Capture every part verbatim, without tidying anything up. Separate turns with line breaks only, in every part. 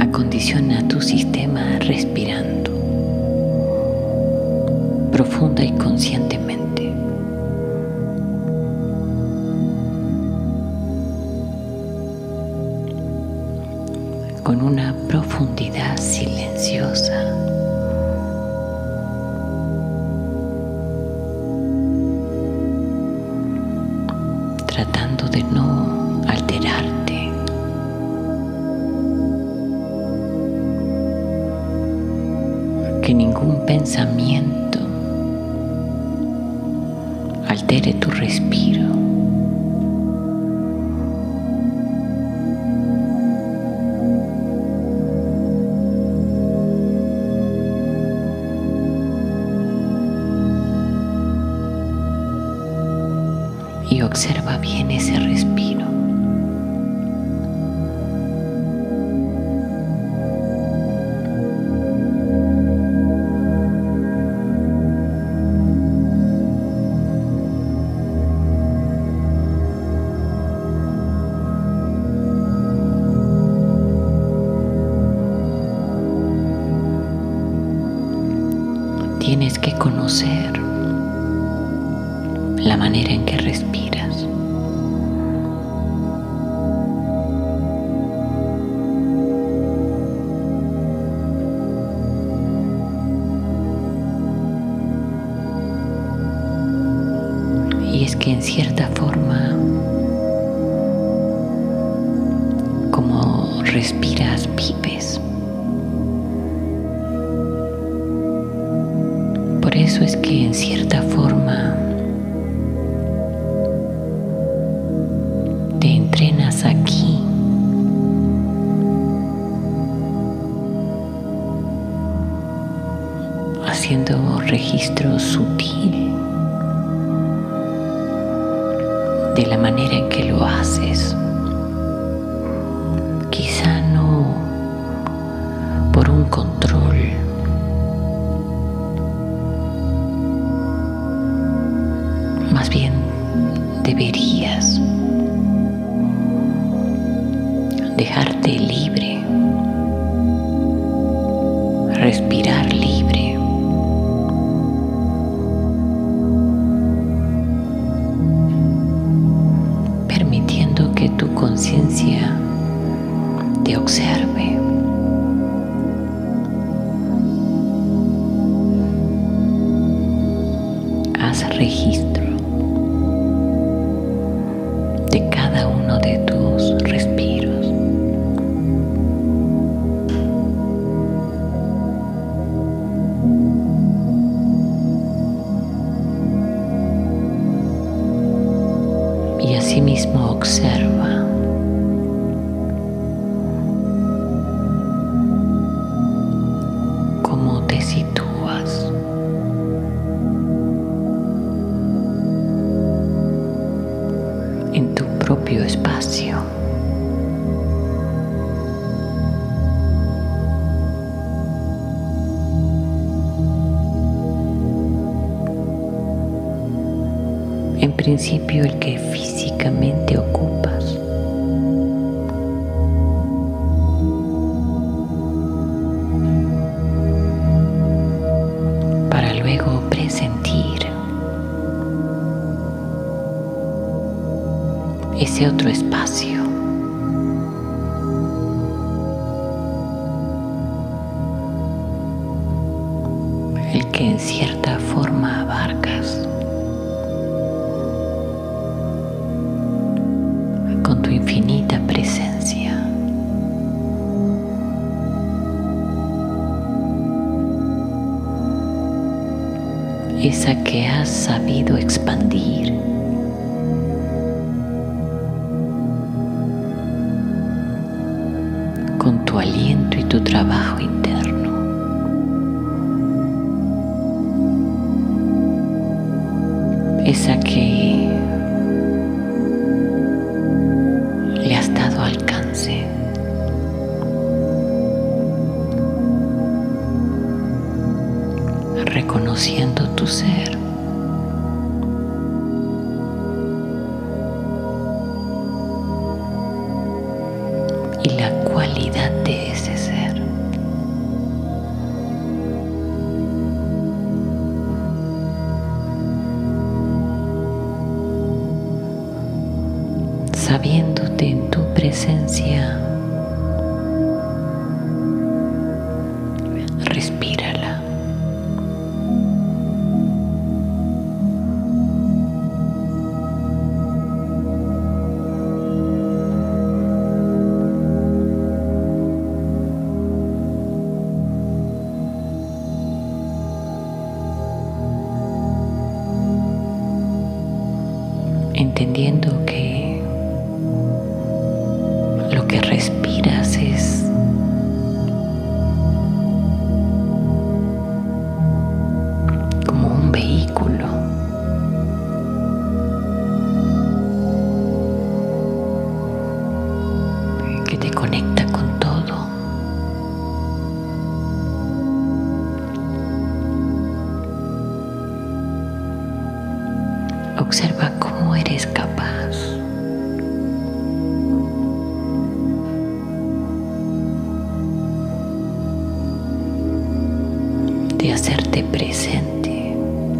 Acondiciona tu sistema respirando profunda y conscientemente. Con una profundidad silenciosa. Tratando de no alterarte. Que ningún pensamiento altere tu respiro. Y observa bien ese respiro. Tienes que conocer la manera en que respiras. Y es que en cierta forma, como respiras, vives. Por eso es que en cierta forma te entrenas aquí haciendo registro sutil de la manera en que lo haces. Quizá no por un control, más bien deberías dejarte libre, respirar libre. Permitiendo que tu conciencia te observe. Haz registro de cada uno de tus respiros. Y asimismo observa cómo te sitúas. En tu propio espacio. En principio el que físicamente ocupas. Para luego presentir ese otro espacio. El que en cierta forma abarcas con tu infinita presencia. Esa que has sabido expandir. Con tu aliento y tu trabajo interno. Esa que le has dado alcance. Reconociendo tu ser. Y la cualidad de ese ser. conciencia, respírala. Entendiendo que lo que respiras es como un vehículo que te conecta con todo. Observa cómo eres capaz de hacerte presente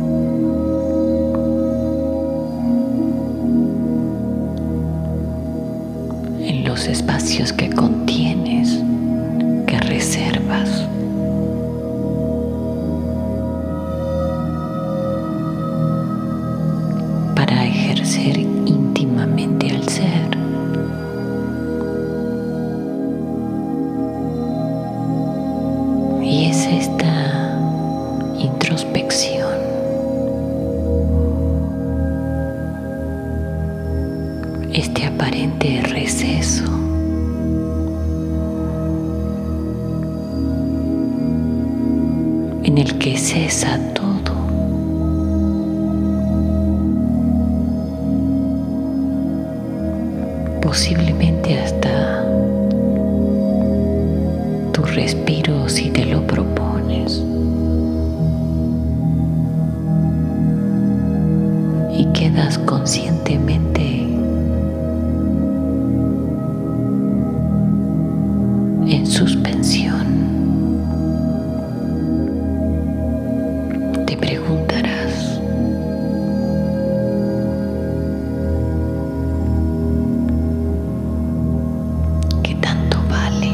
en los espacios que contienes, que reservas. Para ejercer íntimamente al ser. Y es esta introspección este aparente receso en el que cesa todo. Posiblemente hasta tu respiro si te lo propones. Y quedas conscientemente en suspensión. Te preguntarás: ¿qué tanto vale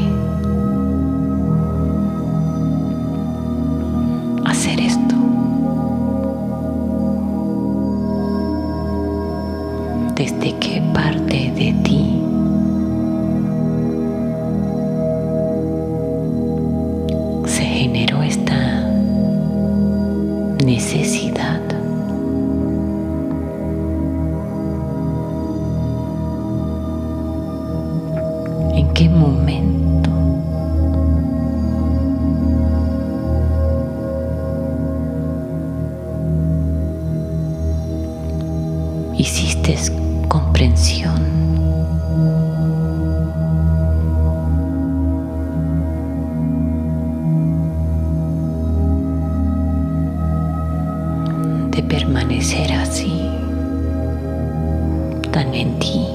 hacer esto? ¿Desde qué parte de ti se generó esta necesidad? ¿En qué momento hiciste comprensión de permanecer así, tan en ti?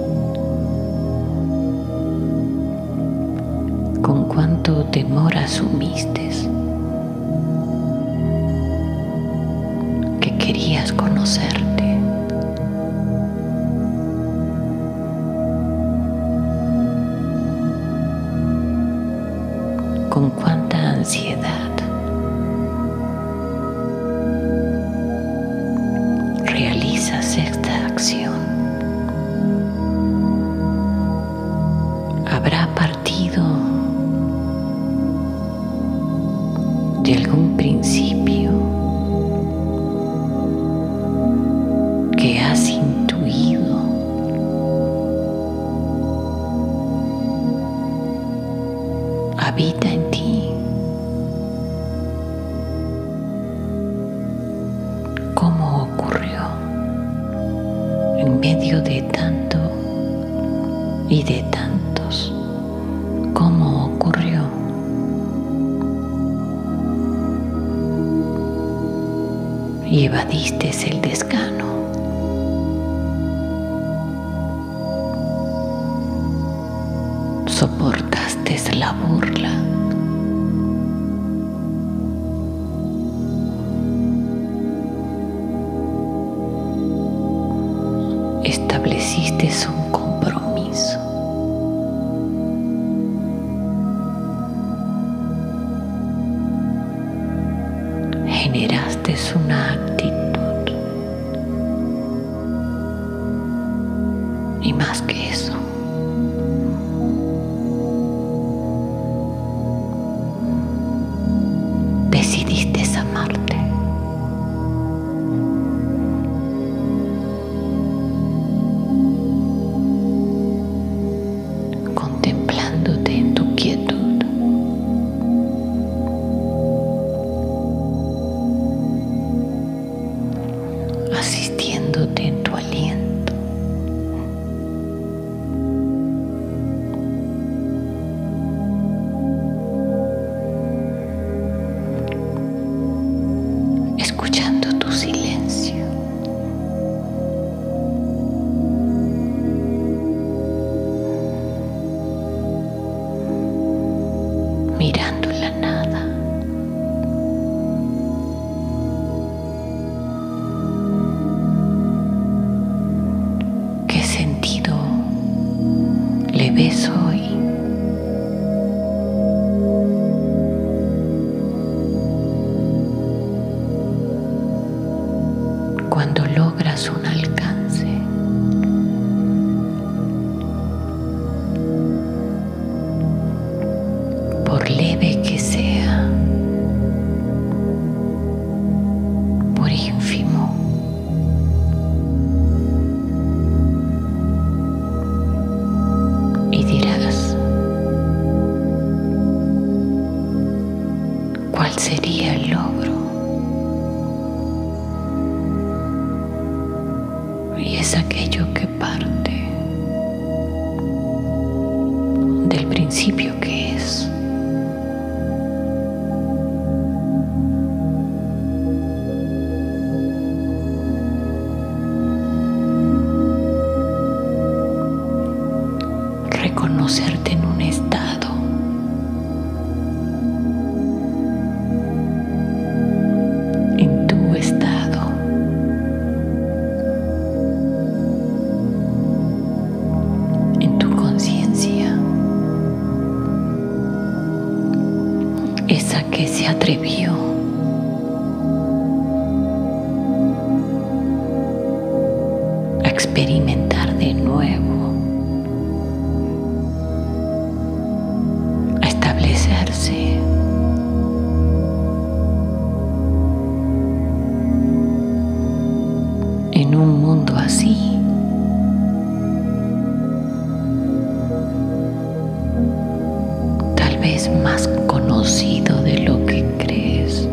¿Con cuánto temor asumiste que querías conocerte? ¿Con cuánta ansiedad realizas esta acción? ¿Habrá partido de algún principio que has intuido habita en ti? ¿Cómo ocurrió en medio de tanto y de tantos? ¿Cómo ocurrió? Y evadiste el desgano. Soportaste la burla. Estableciste un compromiso es una actitud. Y más que eso, decidiste amarte. Contemplándote en tu quietud. Asistiéndote en tu aliento. Escuchando tu silencio. Mirando la nada. ¿Qué sentido le ves hoy? Cuando logras un alcance, por leve que sea, por ínfimo, y dirás, ¿cuál sería el logro? Y es aquello que parte del principio que es. Reconocerte en un estado en tu estado en tu conciencia, esa que se atrevió a experimentar de nuevo, a establecerse en un mundo así. Tal vez más conocido de lo que crees.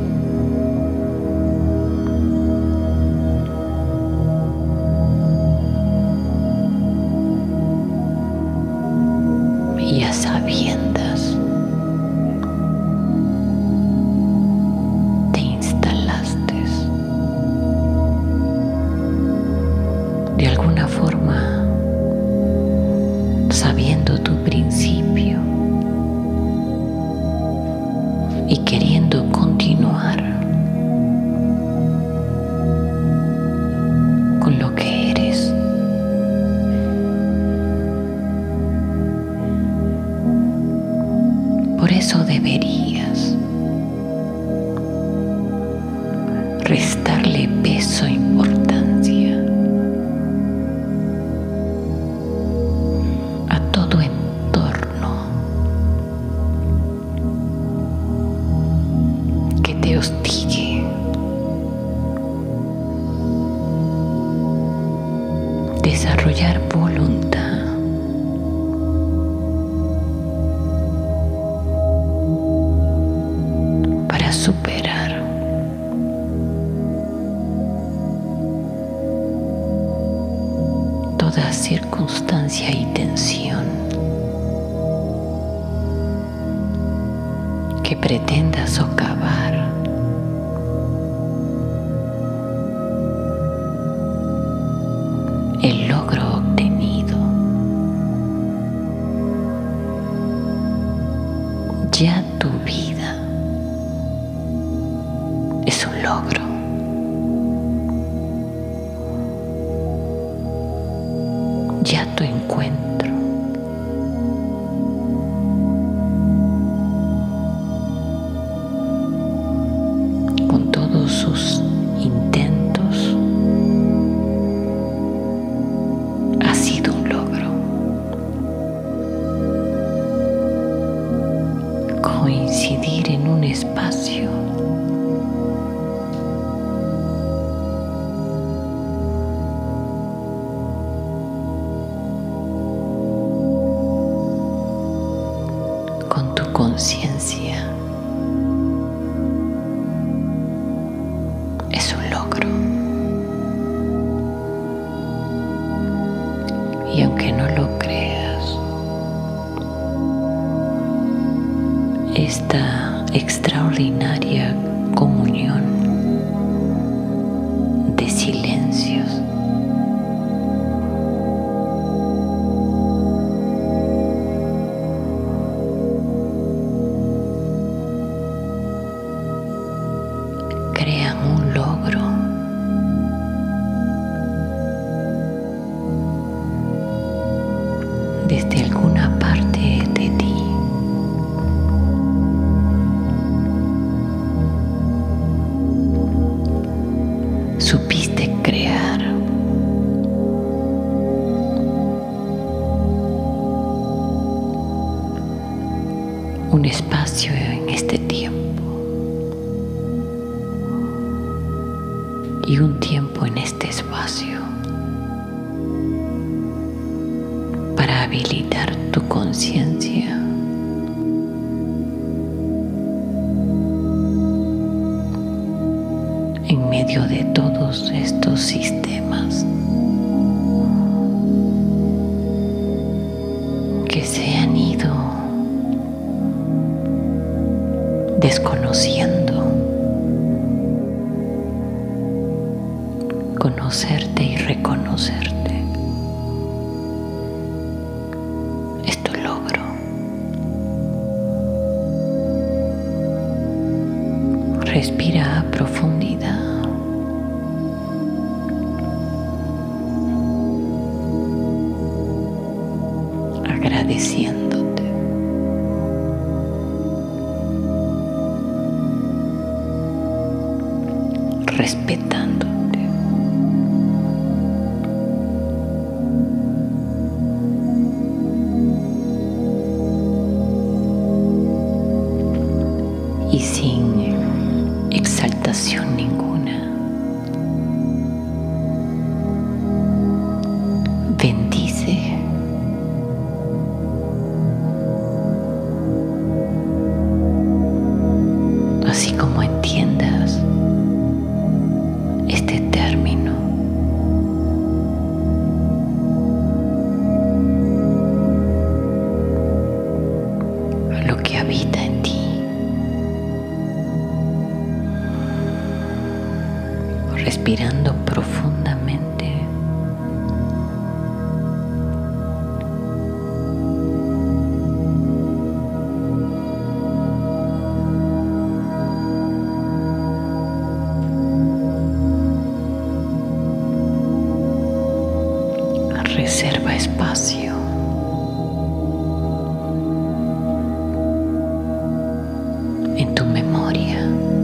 Y a sabiendas te instalaste de alguna forma, sabiendo tu principio y queriendo continuar con lo que eres. Por eso deberías restarle peso e importancia a todo entorno que te hostigue. Desarrollar voluntad para superar toda circunstancia y tensión que pretenda socavar el logro obtenido. Ya tu vida es un logro. Ya tu encuentro con todos sus convertir en un espacio con tu conciencia. Es un logro. Y aunque no lo creas, esta extraordinaria comunión de silencios crean un logro desde alguna parte de ti. Supiste crear un espacio en este tiempo y un tiempo en este espacio para habilitar tu conciencia en medio de todos estos sistemas que se han ido desconociendo. Conocerte y reconocerte es tu logro. Respira a profundidad. Agradeciéndote. Respetándote. Y sin exaltación ninguna, bendice así como entiendas este término. Lo que habita en ti. Respirando profundamente. Reserva espacio en tu memoria,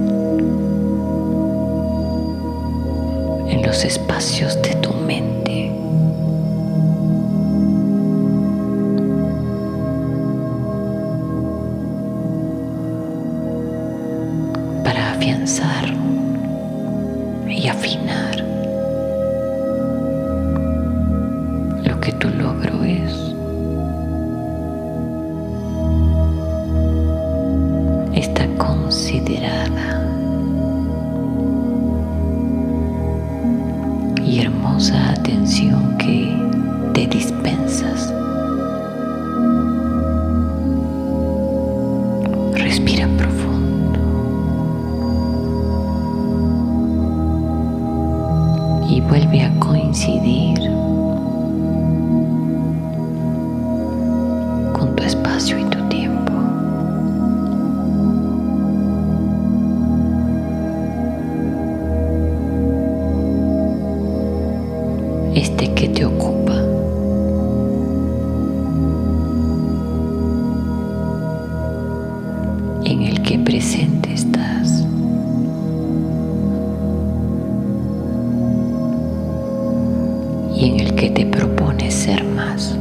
en los espacios de tu mente, para afianzar y afinar lo que tu logro es. Está considerada y hermosa atención que te dispensas. Respira profundo y vuelve a coincidir con tu espacio y tu tiempo. Este que te ocupa. En el que presente estás. Y en el que te propones ser más.